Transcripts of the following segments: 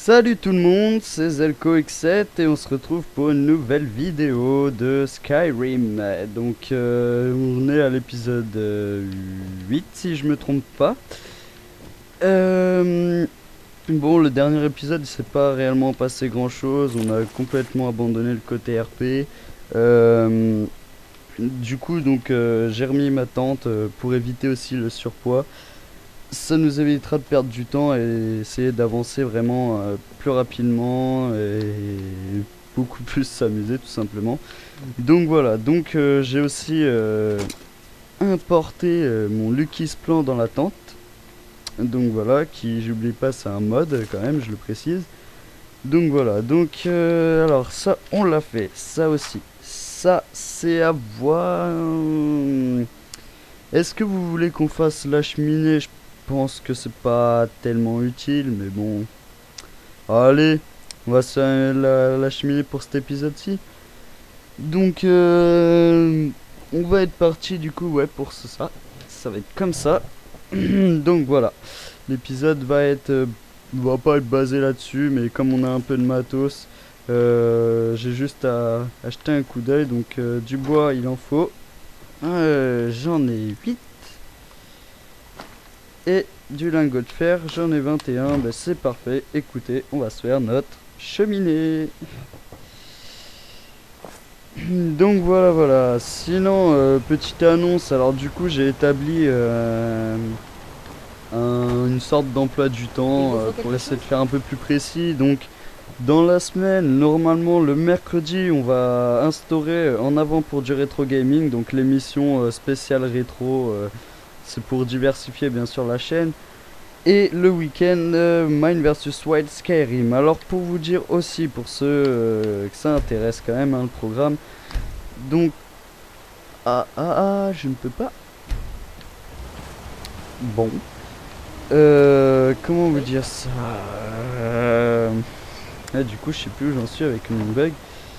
Salut tout le monde, c'est ZelkoX7 et on se retrouve pour une nouvelle vidéo de Skyrim. On est à l'épisode 8 si je me trompe pas. Bon, le dernier épisode il s'est pas réellement passé grand chose, on a complètement abandonné le côté RP. J'ai remis ma tente pour éviter aussi le surpoids. Ça nous évitera de perdre du temps et essayer d'avancer vraiment plus rapidement et beaucoup plus s'amuser tout simplement. Donc voilà, j'ai aussi importé mon Lucky's Plan dans la tente. Donc voilà, qui j'oublie pas, c'est un mod quand même, je le précise. Donc voilà, alors ça on l'a fait, ça aussi. Ça c'est à voir. Est-ce que vous voulez qu'on fasse la cheminée? Je pense que c'est pas tellement utile, mais bon. Allez, on va se faire la cheminée pour cet épisode-ci. On va être parti du coup, ouais, pour ça. Ça va être comme ça. Donc voilà, l'épisode va pas être basé là-dessus, mais comme on a un peu de matos, j'ai juste à acheter un coup d'œil. Du bois, il en faut. J'en ai 8. Et du lingot de fer, j'en ai 21. Ben c'est parfait. Écoutez, on va se faire notre cheminée. Donc voilà. Sinon, petite annonce. Alors du coup, j'ai établi une sorte d'emploi du temps pour essayer de faire un peu plus précis. Donc dans la semaine, normalement le mercredi, on va instaurer En avant pour du rétro gaming, donc l'émission spéciale rétro. C'est pour diversifier bien sûr la chaîne. Et le week-end, Mine vs Wild Skyrim. Alors pour vous dire aussi, pour ceux que ça intéresse quand même, hein, le programme. Donc... je ne peux pas. Bon. Comment vous dire ça du coup, je sais plus où j'en suis avec mon bug.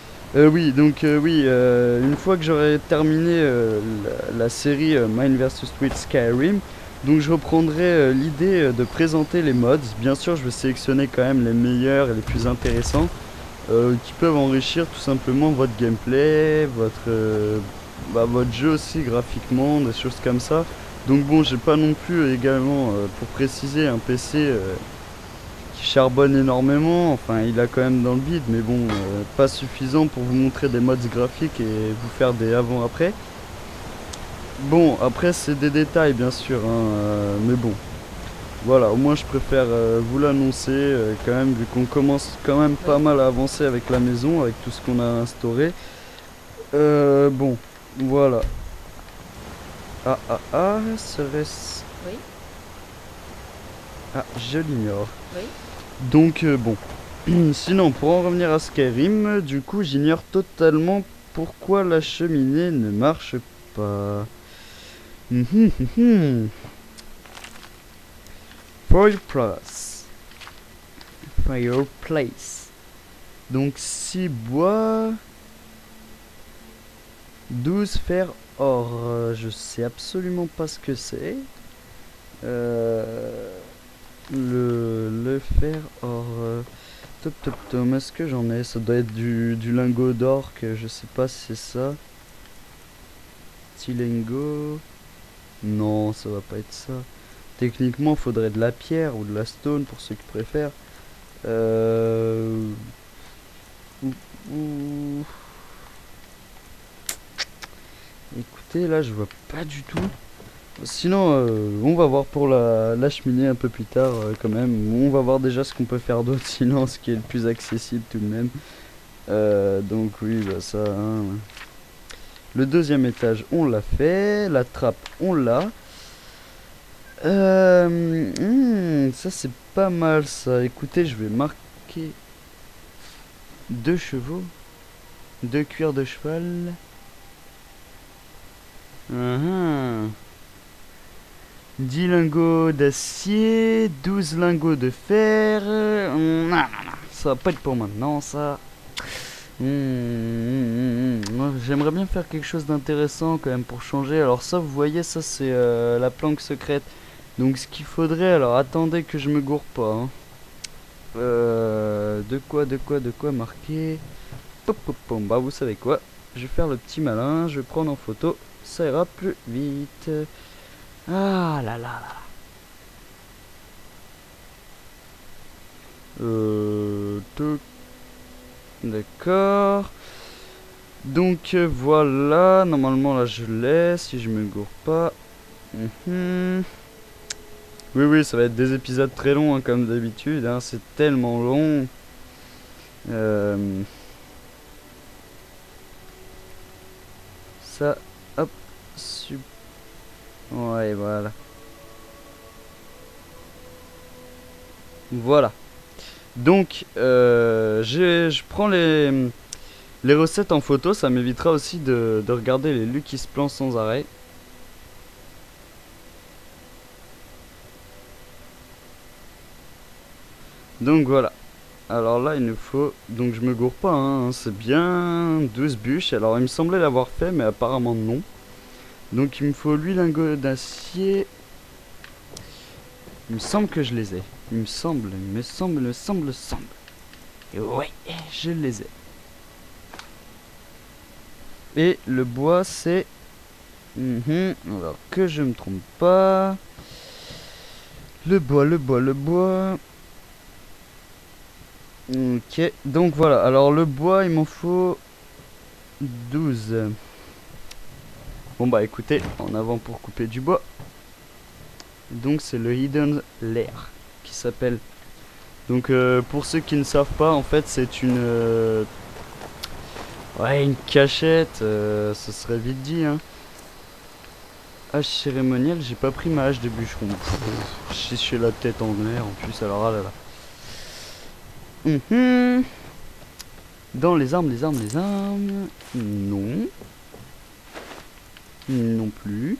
Une fois que j'aurai terminé la série Mine vs Wild Skyrim, donc je reprendrai l'idée de présenter les mods. Bien sûr, je vais sélectionner quand même les meilleurs et les plus intéressants qui peuvent enrichir tout simplement votre gameplay, votre jeu aussi graphiquement, des choses comme ça. Donc bon, j'ai pas non plus également, pour préciser, un PC qui charbonne énormément. Enfin, il a quand même dans le bide, mais bon, pas suffisant pour vous montrer des mods graphiques et vous faire des avant-après. Bon, après c'est des détails bien sûr, hein, mais bon. Voilà, au moins je préfère vous l'annoncer quand même, vu qu'on commence quand même pas mal à avancer avec la maison, avec tout ce qu'on a instauré. Bon, voilà. Serait-ce... Oui. Ah, je l'ignore. Oui. Bon. Sinon, pour en revenir à Skyrim, du coup, j'ignore totalement pourquoi la cheminée ne marche pas. Fireplace. Fireplace. Donc 6 bois, 12 fer or. Je sais absolument pas ce que c'est. Le fer or. Top. Est-ce que j'en ai? Ça doit être du lingot d'or, que je sais pas si c'est ça. Petit lingot. Non, ça va pas être ça. Techniquement, faudrait de la pierre ou de la stone pour ceux qui préfèrent. Écoutez, là, je vois pas du tout. Sinon, on va voir pour la cheminée un peu plus tard, quand même. On va voir déjà ce qu'on peut faire d'autre, sinon, ce qui est le plus accessible tout de même. Oui, bah ça... Hein. Le deuxième étage, on l'a fait. La trappe, on l'a. Ça c'est pas mal ça. Écoutez, je vais marquer 2 chevaux, 2 cuirs de cheval. 10 lingots d'acier, 12 lingots de fer. Non, ça va pas être pour maintenant ça. J'aimerais bien faire quelque chose d'intéressant quand même pour changer. Alors ça, vous voyez, ça c'est la planque secrète. Donc ce qu'il faudrait, alors attendez que je me gourre pas, hein. De quoi marquer. Pop, pop, pom. Bah vous savez quoi, je vais faire le petit malin, je vais prendre en photo, ça ira plus vite. Ah là là là. Tout. D'accord. Donc voilà, normalement là je l'ai, si je me gourre pas. Oui, oui, ça va être des épisodes très longs, hein, comme d'habitude, hein, c'est tellement long. Ça, hop, ouais, voilà. Voilà. Donc, je prends les recettes en photo, ça m'évitera aussi de regarder les Lucky Plans sans arrêt. Donc voilà. Alors là, il nous faut... Donc je me gourre pas, hein, c'est bien 12 bûches. Alors il me semblait l'avoir fait, mais apparemment non. Donc il me faut 8 lingots d'acier. Il me semble que je les ai. Il me semble. Et ouais, je les ai. Et le bois, c'est... Alors que je me trompe pas. Le bois. Ok, donc voilà. Alors le bois, il m'en faut 12. Bon bah écoutez, en avant pour couper du bois. Donc c'est le Hidden Lair qui s'appelle. Donc pour ceux qui ne savent pas, en fait c'est une... ouais, une cachette, ce serait vite dit, hein. Hache cérémonielle, j'ai pas pris ma hache de bûcheron. J'ai la tête en l'air en plus, alors ah là là. Dans les armes. Non. Non plus.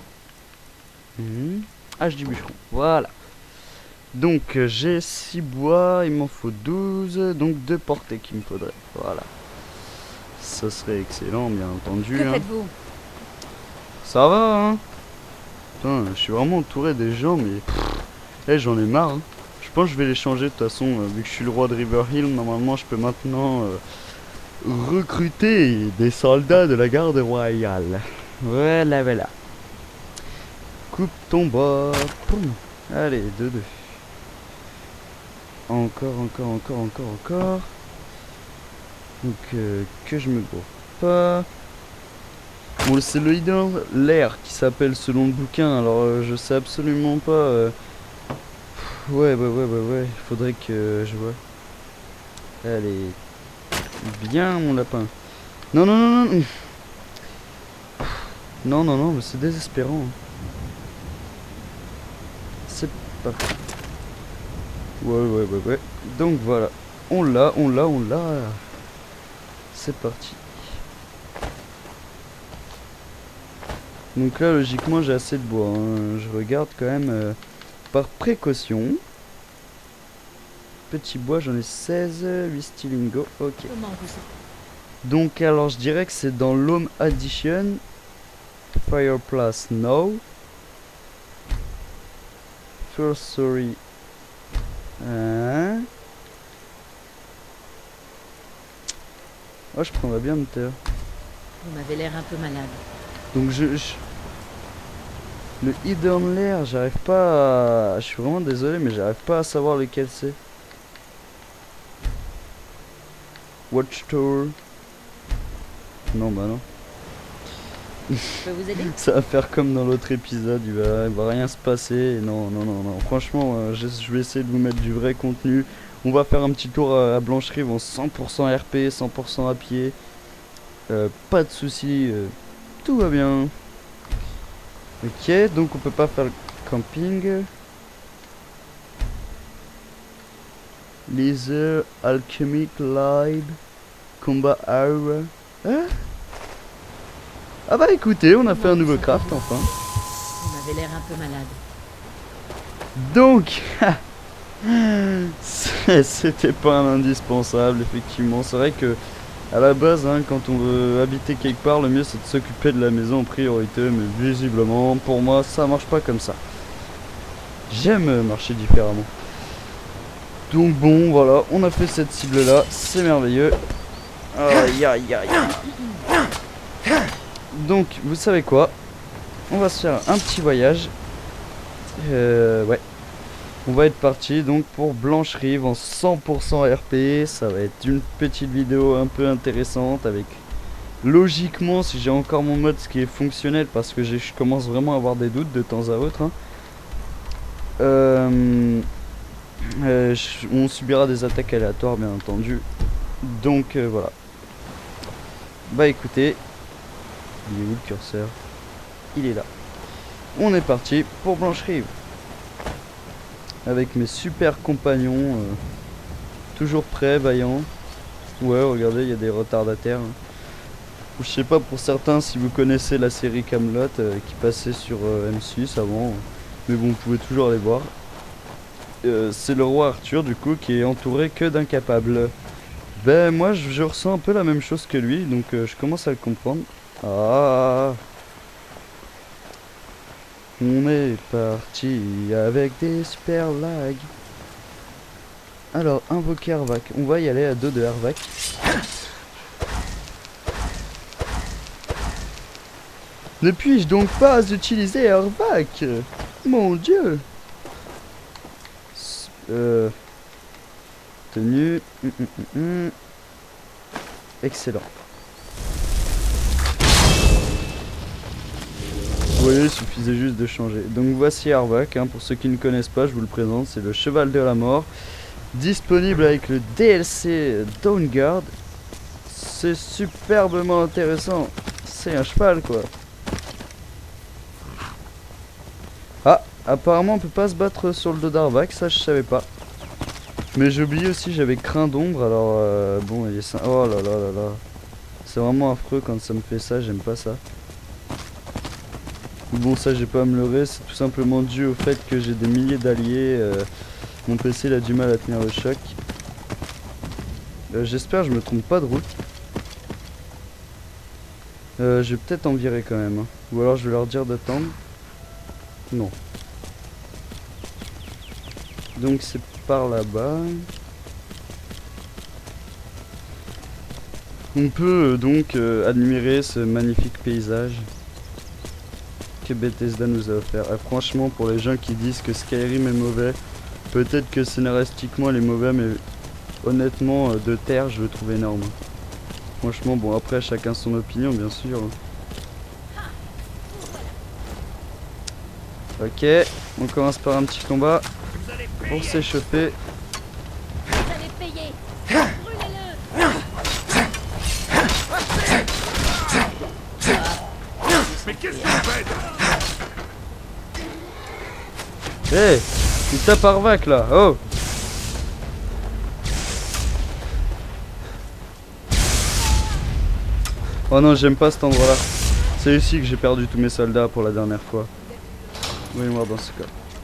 Hache du bûcheron. Voilà. Donc j'ai 6 bois, il m'en faut 12. Donc 2 portées qu'il me faudrait. Voilà. Ça serait excellent, bien entendu. Que faites-vous ? Ça va, hein. Putain, je suis vraiment entouré des gens, mais... j'en ai marre, hein. Je pense que je vais les changer de toute façon, vu que je suis le roi de River Hill, normalement je peux maintenant recruter des soldats de la garde royale. Voilà. Coupe ton bois. Poum. Allez, 2. Encore. Donc que je me gourre pas. Bon, c'est le Hidden Lair qui s'appelle selon le bouquin, alors je sais absolument pas... Ouais, il faudrait que je vois. Allez. Bien, mon lapin. Non. Non, mais c'est désespérant. C'est parti. Ouais. Donc voilà. On l'a. C'est parti. Donc là, logiquement, j'ai assez de bois, hein. Je regarde quand même par précaution. Petit bois, j'en ai 16, 8 stylingo, ok. Donc alors je dirais que c'est dans l'Home Addition. Fireplace, no. First story. Hein? Oh, je prendrais bien me taire. Vous m'avez l'air un peu malade. Donc le Hidden Lair, j'arrive pas à... Je suis vraiment désolé, mais j'arrive pas à savoir lequel c'est. Watchtower. Non, bah non. Je peux vous aider ? Ça va faire comme dans l'autre épisode, il va rien se passer. Non. Franchement, je vais essayer de vous mettre du vrai contenu. On va faire un petit tour à Blancherive en 100% RP, 100% à pied. Pas de soucis, tout va bien. Ok, donc on peut pas faire le camping. Laser, Alchemic, Live, Combat Hour. Hein? Ah bah écoutez, on a fait un nouveau craft enfin. Vous m'avez l'air un peu malade. Donc, c'était pas un indispensable, effectivement. C'est vrai que à la base, hein, quand on veut habiter quelque part, le mieux c'est de s'occuper de la maison en priorité, mais visiblement, pour moi, ça marche pas comme ça. J'aime marcher différemment. Donc bon, voilà, on a fait cette cible là, c'est merveilleux. Aïe aïe aïe. Donc, vous savez quoi? On va se faire un petit voyage. Ouais. On va être parti donc pour Blanche-Rive en 100% RP. Ça va être une petite vidéo un peu intéressante avec... Logiquement, si j'ai encore mon mode, ce qui est fonctionnel, parce que je commence vraiment à avoir des doutes de temps à autre. Hein. On subira des attaques aléatoires, bien entendu. Donc voilà. Bah écoutez, il est où le curseur? Il est là. On est parti pour Blanche-Rive. Avec mes super compagnons. Toujours prêts, vaillants. Ouais, regardez, il y a des retardataires. Hein. Je sais pas pour certains si vous connaissez la série Camelot qui passait sur M6 avant, mais bon, vous pouvez toujours aller voir. C'est le roi Arthur du coup qui est entouré que d'incapables. Ben moi je ressens un peu la même chose que lui, donc je commence à le comprendre. Ah, on est parti avec des super lags. Alors invoquer Arvac, on va y aller à dos de Arvac. Ne puis-je donc pas utiliser Arvac? Mon dieu. Tenue. Excellent. Vous voyez, il suffisait juste de changer. Donc voici Arvac, hein, pour ceux qui ne connaissent pas, je vous le présente, c'est le cheval de la mort. Disponible avec le DLC Dawnguard. C'est superbement intéressant. C'est un cheval quoi. Ah, apparemment on peut pas se battre sur le dos d'Arvac, ça je savais pas. Mais j'ai oublié aussi, j'avais crin d'ombre, alors bon, il est ça. Oh là là là là. C'est vraiment affreux quand ça me fait ça, j'aime pas ça. Bon, ça j'ai pas à me leurrer, c'est tout simplement dû au fait que j'ai des milliers d'alliés. Mon PC il a du mal à tenir le choc. J'espère que je me trompe pas de route. Je vais peut-être en virer quand même. Hein. Ou alors je vais leur dire d'attendre. Non. Donc c'est par là-bas. On peut donc admirer ce magnifique paysage que Bethesda nous a offert. Franchement, pour les gens qui disent que Skyrim est mauvais, peut-être que scénaristiquement il est mauvais, mais honnêtement, de terre, je le trouve énorme. Franchement, bon, après, chacun son opinion, bien sûr. Ok, on commence par un petit combat pour s'échauffer. Mais qu'est-ce que vous faites? Hé, il tape Arvac là, oh. Oh non, j'aime pas cet endroit là. C'est ici que j'ai perdu tous mes soldats pour la dernière fois. Oui, moi dans ce cas.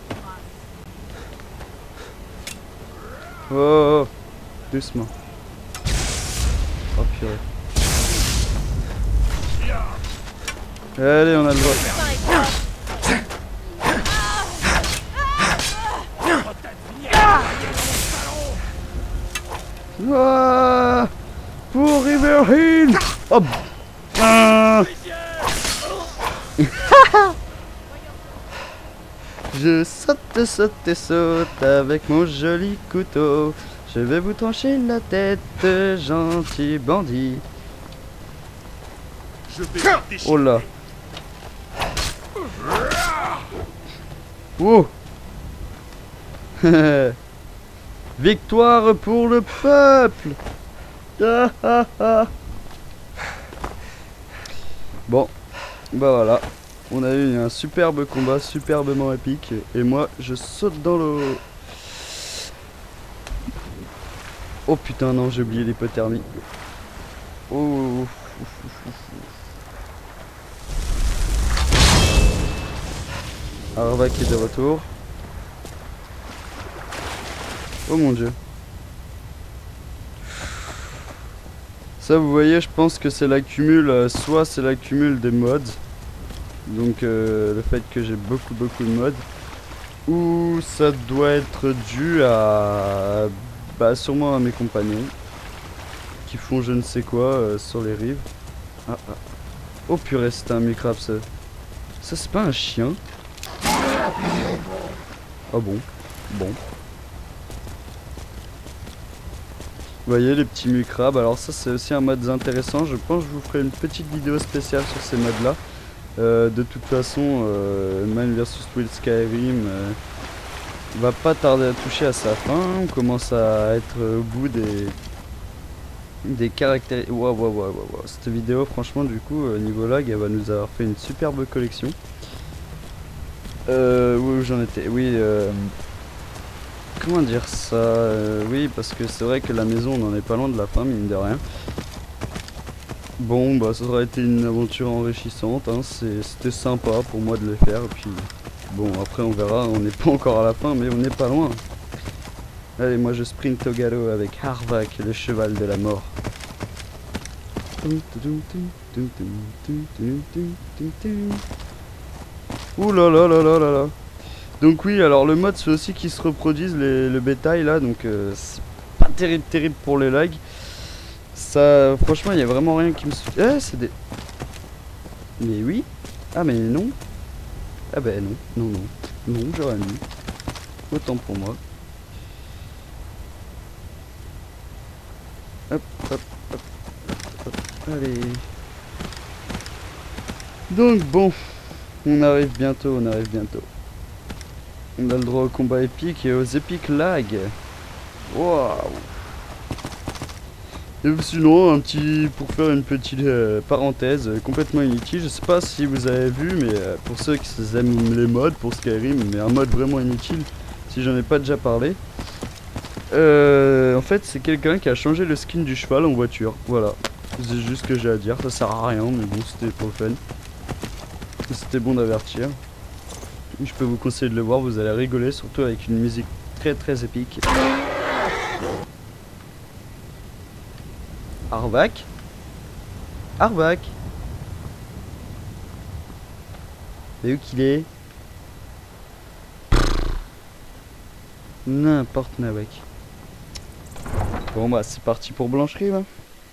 Oh, oh, oh. Doucement. Oh purée. Allez, on a le droit. Ah, pour Riverhill. Oh. Ah. Je saute, saute et saute avec mon joli couteau. Je vais vous trancher la tête, gentil bandit. Oh là. Oh. Victoire pour le peuple. Ah, ah, ah. Bon, bah voilà. On a eu un superbe combat, superbement épique. Et moi, je saute dans l'eau. Oh putain, non, j'ai oublié l'hypothermie. Oh. Arvac est de retour. Oh mon dieu. Ça, vous voyez, je pense que c'est l'accumul, soit c'est l'accumul des mods. Donc le fait que j'ai beaucoup de mods. Ou ça doit être dû à... Bah sûrement à mes compagnons. Qui font je ne sais quoi sur les rives. Ah, ah. Oh purée, c'était un micrabe ça. Ça c'est pas un chien? Ah bon? Bon. Vous voyez les petits mucrabes, alors ça c'est aussi un mode intéressant, je pense que je vous ferai une petite vidéo spéciale sur ces modes là. De toute façon, Mine vs Wild Skyrim va pas tarder à toucher à sa fin, on commence à être au bout des caractéristiques. Waouh. Cette vidéo franchement du coup, niveau lag, elle va nous avoir fait une superbe collection. Où j'en étais? Oui, comment dire ça? Oui, parce que c'est vrai que la maison, on en est pas loin de la fin, mine de rien. Bon, bah ça aurait été une aventure enrichissante, hein. C'était sympa pour moi de le faire. Et puis, bon, après on verra, on n'est pas encore à la fin, mais on n'est pas loin. Allez, moi je sprint au galop avec Harvak, le cheval de la mort. Ouh là là là là là là. Donc oui, alors le mode c'est aussi qu'ils se reproduisent le bétail là, donc c'est pas terrible pour les lags. Ça, franchement, il y a vraiment rien qui me... Eh, c'est des... Mais oui. Ah mais non. Ah ben non, j'aurais mis. Autant pour moi. Hop. Allez. Donc bon, on arrive bientôt. On a le droit au combat épique et aux épiques lags. Waouh. Et sinon, pour faire une petite parenthèse complètement inutile, je sais pas si vous avez vu, mais pour ceux qui aiment les mods pour Skyrim, mais un mode vraiment inutile, si j'en ai pas déjà parlé, en fait c'est quelqu'un qui a changé le skin du cheval en voiture, voilà, c'est juste ce que j'ai à dire, ça sert à rien, mais bon c'était pour le fun, c'était bon d'avertir, je peux vous conseiller de le voir, vous allez rigoler, surtout avec une musique très épique. Harvak. Et où qu'il est? N'importe Nawak. Bon bah c'est parti pour Blancherie là.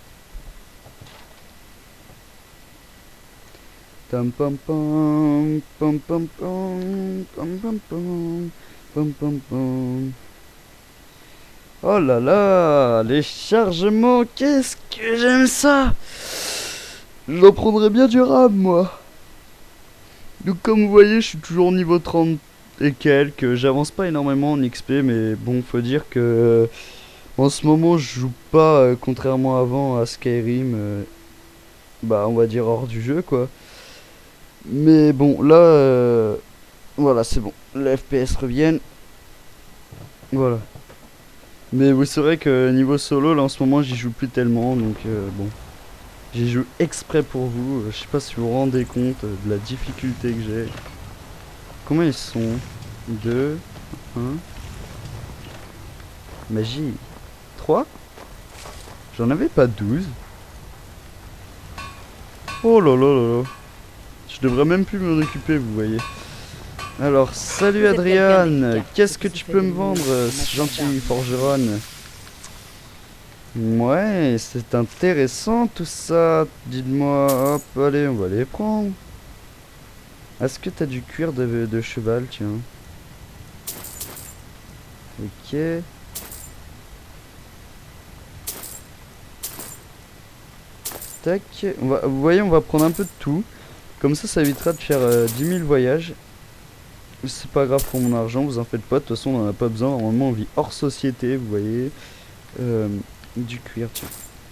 Tam pam pam pam pam pam pam pam pam pam pam pam. Oh là là, les chargements, qu'est-ce que j'aime ça! J'en prendrais bien du RAM, moi. Donc comme vous voyez, je suis toujours niveau 30 et quelques. J'avance pas énormément en XP, mais bon, faut dire que en ce moment, je joue pas, contrairement à avant, à Skyrim. Bah, on va dire hors du jeu, quoi. Mais bon, là, voilà, c'est bon. Les FPS reviennent. Voilà. Mais vous saurez que niveau solo, là en ce moment j'y joue plus tellement, donc bon. J'y joue exprès pour vous, je sais pas si vous vous rendez compte de la difficulté que j'ai. Comment ils sont? 2, 1. Magie. 3. J'en avais pas 12. Oh là là là là. Je devrais même plus m'en occuper, vous voyez. Alors, salut Adriane, qu'est-ce que tu peux me vendre, gentil forgeronne? Ouais, c'est intéressant tout ça, dites-moi, hop, allez, on va les prendre. Est-ce que t'as du cuir de cheval, tiens? Ok. Tac, vous voyez, on va prendre un peu de tout. Comme ça évitera de faire 10 000 voyages. C'est pas grave pour mon argent, vous en faites pas, de toute façon on en a pas besoin, normalement on vit hors société, vous voyez. Du cuir, tiens.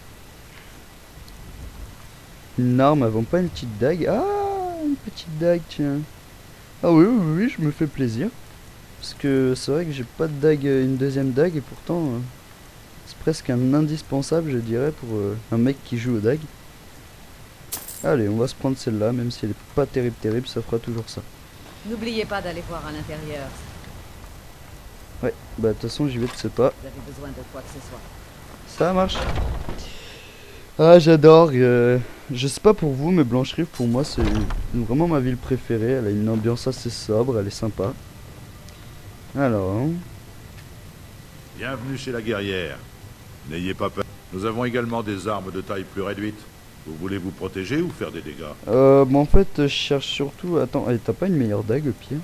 Une arme, avant pas une petite dague. Ah, une petite dague, tiens. Ah oui, je me fais plaisir. Parce que c'est vrai que j'ai pas de dague, une deuxième dague, et pourtant c'est presque un indispensable, je dirais, pour un mec qui joue aux dagues. Allez, on va se prendre celle-là, même si elle est pas terrible, ça fera toujours ça. N'oubliez pas d'aller voir à l'intérieur. Ouais, bah de toute façon j'y vais de ce pas. Vous avez besoin de quoi que ce soit. Ça marche. Ah j'adore, je sais pas pour vous mais Blancherie pour moi c'est vraiment ma ville préférée, elle a une ambiance assez sobre, elle est sympa. Alors, hein. Bienvenue chez la guerrière. N'ayez pas peur. Nous avons également des armes de taille plus réduite. Vous voulez vous protéger ou faire des dégâts? Bah en fait, je cherche surtout... Attends, t'as pas une meilleure dague au pire?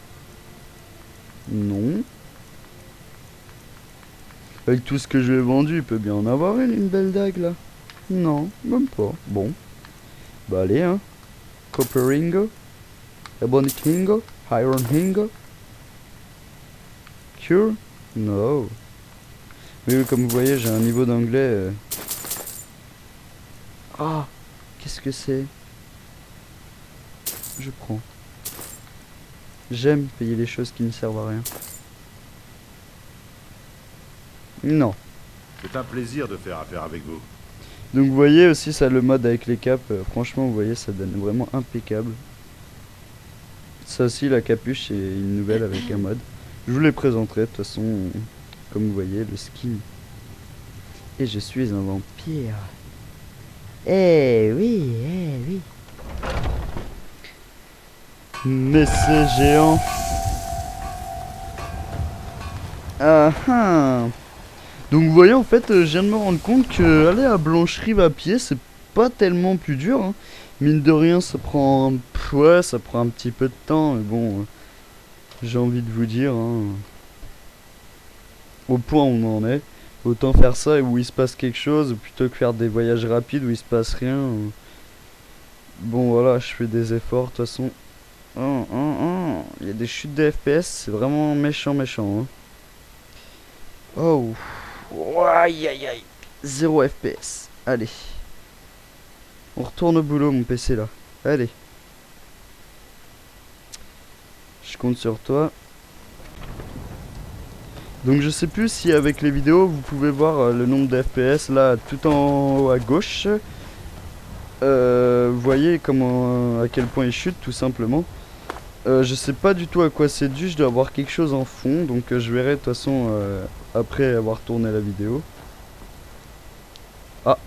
Non. Avec tout ce que je lui ai vendu, il peut bien en avoir une belle dague là. Non, même pas. Bon. Bah allez, hein. Copper Ringo. Ebony Hingo. Iron Hingo. Cure? No. Oui, comme vous voyez, j'ai un niveau d'anglais. Ah, qu'est-ce que c'est? Je prends. J'aime payer les choses qui ne servent à rien. Non. C'est un plaisir de faire affaire avec vous. Donc vous voyez aussi ça, le mode avec les capes, franchement vous voyez ça donne vraiment impeccable. Ça aussi la capuche c'est une nouvelle avec un mode. Je vous les présenterai de toute façon, comme vous voyez le skin. Et je suis un vampire. Eh oui, eh oui. Mais c'est géant. Ah ah. Donc vous voyez en fait je viens de me rendre compte que aller à Blancherive à pied c'est pas tellement plus dur hein. Mine de rien ça prend ouais, ça prend un petit peu de temps mais bon j'ai envie de vous dire hein, au point où on en est, autant faire ça et où il se passe quelque chose plutôt que faire des voyages rapides où il se passe rien. Bon voilà, je fais des efforts de toute façon. Il y a des chutes de FPS, c'est vraiment méchant hein. Oh. Aïe aïe aïe. 0 FPS. Allez. On retourne au boulot mon PC là. Allez. Je compte sur toi. Donc je sais plus si avec les vidéos vous pouvez voir le nombre de FPS là tout en haut à gauche. Vous voyez comment à quel point il chute tout simplement. Je sais pas du tout à quoi c'est dû, je dois avoir quelque chose en fond donc je verrai de toute façon après avoir tourné la vidéo. Ah.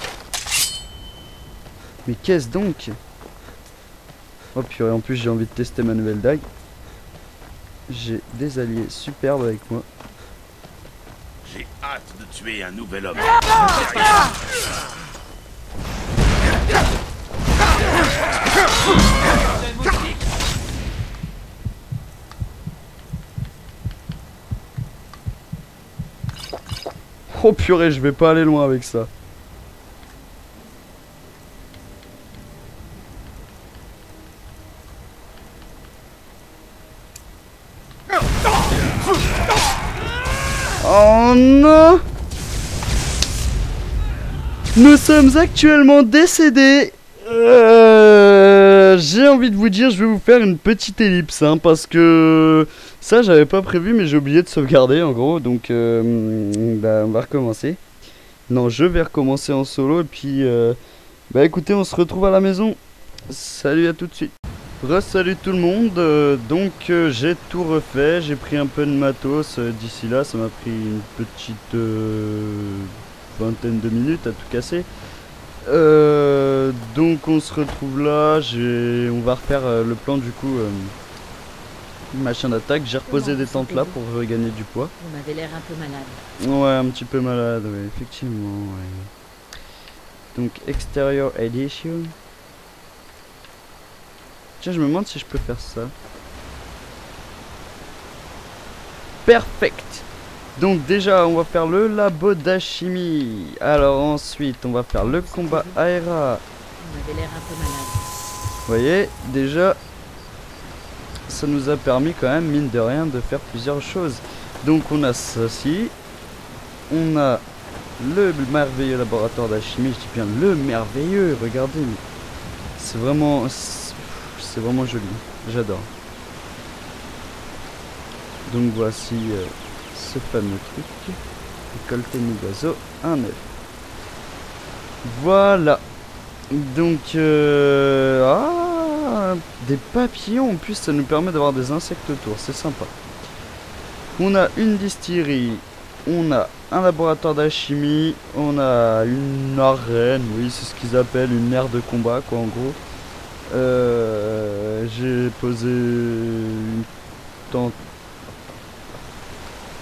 Mais qu'est-ce donc? Oh purée, en plus j'ai envie de tester ma nouvelle dague. J'ai des alliés superbes avec moi. J'ai hâte de tuer un nouvel homme. Oh purée, je vais pas aller loin avec ça. Oh non! Nous sommes actuellement décédés. J'ai envie de vous dire, je vais vous faire une petite ellipse hein, parce que ça j'avais pas prévu mais j'ai oublié de sauvegarder en gros donc bah, on va recommencer. Non, je vais recommencer en solo et puis bah écoutez, on se retrouve à la maison. Salut à tout de suite. Salut tout le monde, donc j'ai tout refait, j'ai pris un peu de matos d'ici là, ça m'a pris une petite vingtaine de minutes à tout casser. Donc on se retrouve là, on va refaire le plan du coup, machin d'attaque, j'ai reposé des tentes là pour regagner du poids. Vous m'avez l'air un peu malade. Ouais, un petit peu malade, ouais, effectivement. Ouais. Donc Exterior Edition. Tiens, je me demande si je peux faire ça. Perfect. Donc déjà, on va faire le labo d'alchimie. Alors ensuite, on va faire le combat Aera. Vous m'avez l'air un peu malade. Vous voyez, déjà, ça nous a permis quand même, mine de rien, de faire plusieurs choses. Donc on a ceci. On a le merveilleux laboratoire d'alchimie. Je dis bien le merveilleux, regardez. C'est vraiment joli, j'adore. Donc voici ce fameux truc. Récolter mes oiseaux, un œuf. Voilà. Donc des papillons en plus, ça nous permet d'avoir des insectes autour, c'est sympa. On a une distillerie, on a un laboratoire d'alchimie, on a une arène, oui c'est ce qu'ils appellent une aire de combat quoi en gros. J'ai posé une tente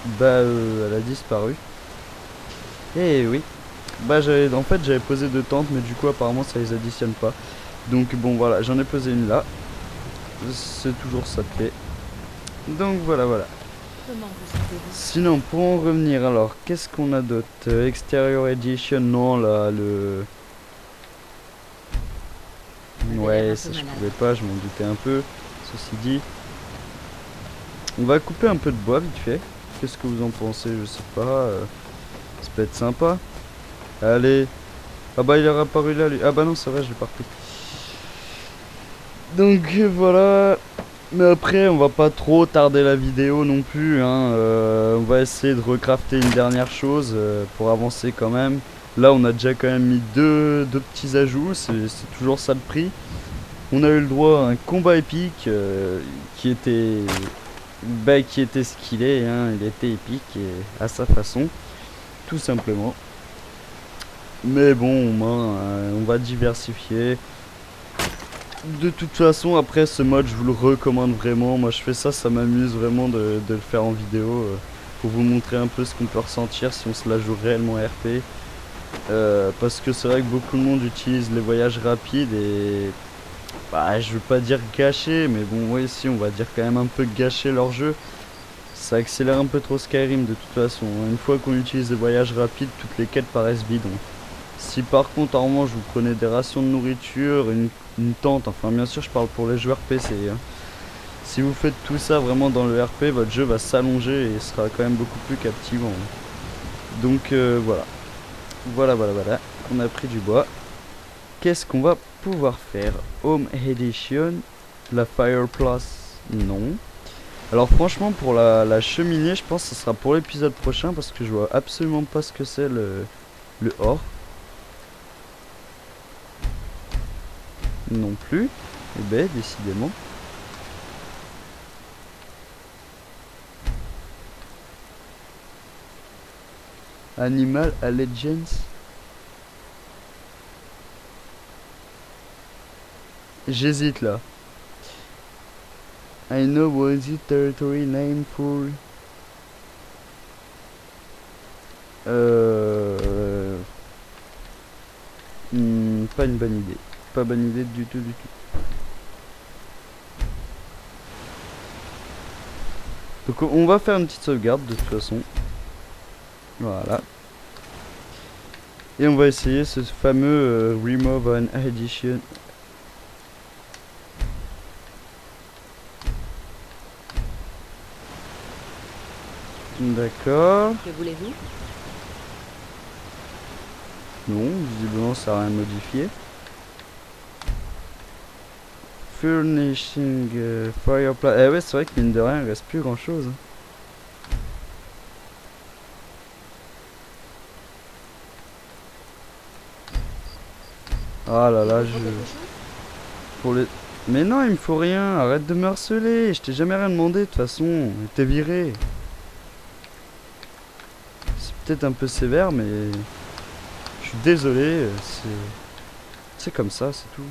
Bah elle a disparu. Eh oui. Bah en fait j'avais posé 2 tentes mais du coup apparemment ça les additionne pas. Donc bon voilà, j'en ai posé une là. C'est toujours ça de fait. Donc voilà. Comment vous sentez-vous? Sinon pour en revenir alors, qu'est-ce qu'on a d'autre? Exterior Edition, non là le... Ouais ça je pouvais pas, je m'en doutais un peu. Ceci dit, on va couper un peu de bois vite fait. Qu'est-ce que vous en pensez? Je sais pas. Ça peut être sympa. Allez. Ah bah il est réapparu là lui. Ah bah non c'est vrai je l'ai pas repris. Donc voilà. Mais après on va pas trop tarder la vidéo non plus hein. On va essayer de recrafter une dernière chose pour avancer quand même. Là on a déjà quand même mis deux petits ajouts. C'est toujours ça le prix. On a eu le droit à un combat épique qui était ce qu'il est hein. Il était épique et à sa façon. Tout simplement. Mais bon, on va diversifier. De toute façon, après ce mode, je vous le recommande vraiment. Moi, je fais ça, ça m'amuse vraiment de le faire en vidéo. Pour vous montrer un peu ce qu'on peut ressentir si on se la joue réellement RP. Parce que c'est vrai que beaucoup de monde utilise les voyages rapides et... Bah, je veux pas dire gâcher, mais bon, ouais, si, on va dire quand même un peu gâcher leur jeu. Ça accélère un peu trop Skyrim de toute façon. Une fois qu'on utilise des voyages rapides, toutes les quêtes paraissent bidons. Si par contre en revanche vous prenez des rations de nourriture, une tente, enfin bien sûr je parle pour les joueurs PC hein. Si vous faites tout ça vraiment dans le RP, votre jeu va s'allonger et sera quand même beaucoup plus captivant hein. Donc voilà. On a pris du bois. Qu'est-ce qu'on va pouvoir faire? Home Edition. La Fireplace, non. Alors franchement pour la cheminée je pense que ce sera pour l'épisode prochain parce que je vois absolument pas ce que c'est le or. Non plus. Eh ben décidément. Animal Allegiance. J'hésite là. I know what is it territory name for... pas une bonne idée. Pas bonne idée du tout. Donc on va faire une petite sauvegarde de toute façon. Voilà. Et on va essayer ce fameux Remove an Edition. D'accord. Que voulez-vous? Non, visiblement ça n'a rien modifié. Furnishing Fireplace. Eh ouais, c'est vrai que mine de rien, il reste plus grand chose. Ah là là, pour les... Mais non, il me faut rien, arrête de me harceler. Je t'ai jamais rien demandé de toute façon. T'es viré. C'est peut-être un peu sévère, mais... Je suis désolé, c'est comme ça, c'est tout.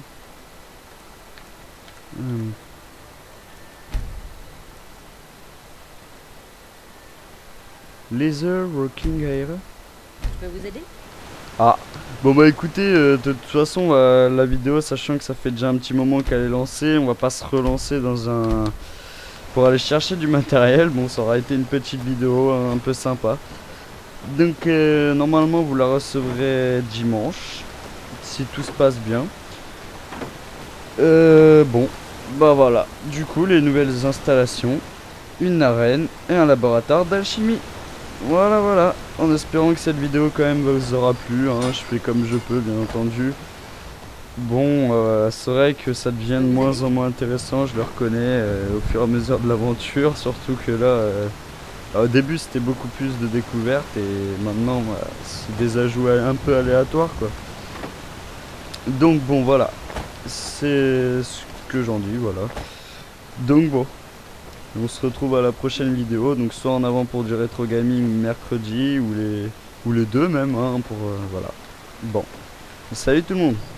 Laser Working Iron. Je peux vous aider? Ah, bon bah écoutez, de toute façon la vidéo, sachant que ça fait déjà un petit moment qu'elle est lancée, on va pas se relancer dans un... pour aller chercher du matériel. Bon, ça aura été une petite vidéo un peu sympa. Donc normalement vous la recevrez dimanche, si tout se passe bien. Bon, bah voilà, du coup les nouvelles installations, une arène et un laboratoire d'alchimie. Voilà, en espérant que cette vidéo quand même vous aura plu, hein. Je fais comme je peux bien entendu. Bon, c'est vrai que ça devient de moins en moins intéressant, je le reconnais, au fur et à mesure de l'aventure, surtout que là... au début c'était beaucoup plus de découvertes et maintenant c'est des ajouts un peu aléatoires quoi. Donc bon voilà, c'est ce que j'en dis, voilà. Donc bon, on se retrouve à la prochaine vidéo, donc soit en avant pour du rétro gaming mercredi ou les deux même hein, pour voilà. Bon, salut tout le monde.